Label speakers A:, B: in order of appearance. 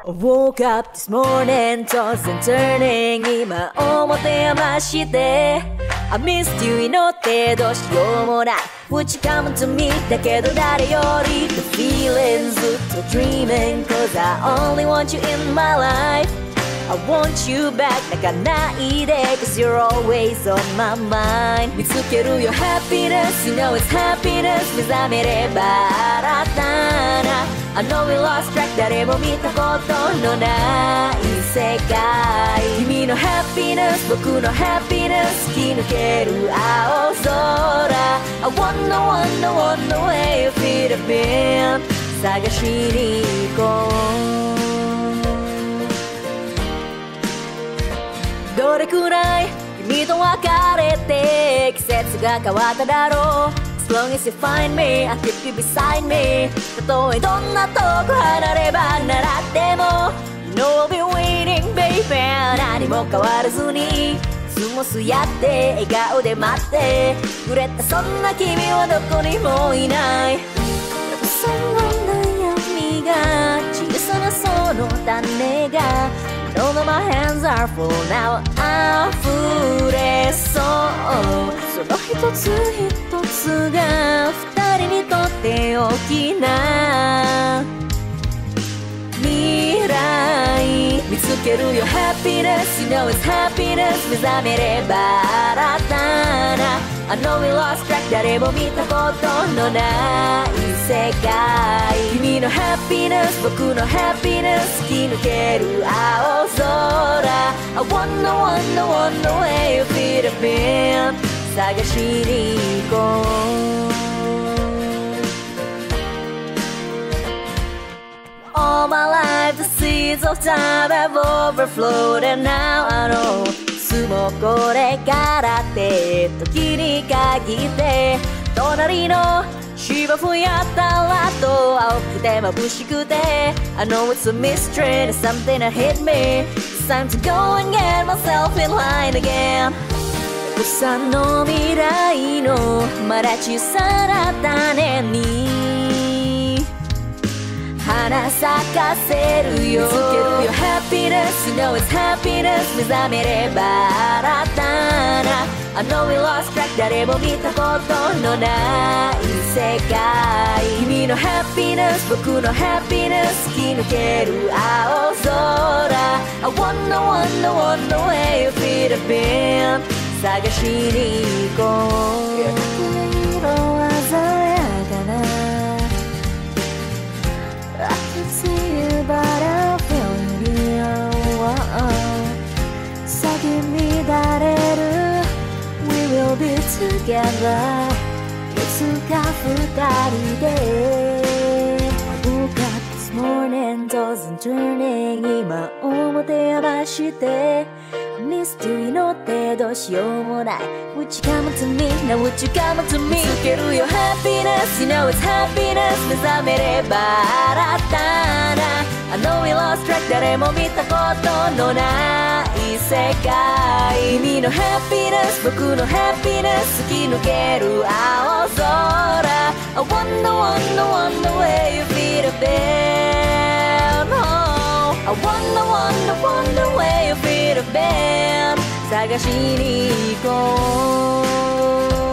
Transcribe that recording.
A: Woke up this morning, tossed and turning 今表まして I missed you 祈ってどうしようもない Would you come to me だけど誰より The feeling ずっと dreaming Cause I only want you in my life I want you back 泣かないで Cause you're always on my mind 見つけるよ happiness You know it's happiness 目覚めれば新たなI know we lost track 誰も見たことのない世界君の happiness 僕の happiness 突き抜ける青空 I wonder wonder wonder where you could have been 探しに行こうどれくらい君と別れて季節が変わっただろうAs long as you find me, I'll keep you beside me たとえどんな遠く離ればならっても You know I'll be waiting, baby 何も変わらずに過ごすやって笑顔で待ってくれたそんな君はどこにもいないそんな悩みが小さなその種がNo, no, my hands are full now 溢れそうその一つ一つが二人にとって大きな未来見つけるよ happiness You know it's happiness 目覚めれば新たなI know we lost track 誰も見たことのない世界君の happiness 僕の happiness 突き抜ける青空 I wonder wonder wonder where you could have been 探しに行こう All my life the seeds of time have overflowed and now I know もうこれからって時に限って隣の芝生やったらと青くて眩しくて I know it's a mystery There's something that hit me It's time to go and get myself in line again たくさんの未来のまだ小さな種に花咲かせるよ見つけるよ happiness You know it's happiness 目覚めれば新たなI know we lost track 誰も見たことのない世界君の happiness 僕の happiness 突き抜ける青空 I wonder wonder wonder where you could have been 探しに行こう色鮮やかなI can see you, but I feel you.咲き乱れる We will be together. いつか二人で I woke up this morning, tossed and turning 今表ましてMissed you 祈ってどうしようもない Would you come to me? Now would you come to me? 見つけるよ happiness You know it's happiness 目覚めれば新たな I know we lost track 誰も見たことのない世界君の happiness 僕の happiness 突き抜ける青空 I wonder wonder wonder where you could have been oh, I wonder wonder wonder where you could have been 探しに行こう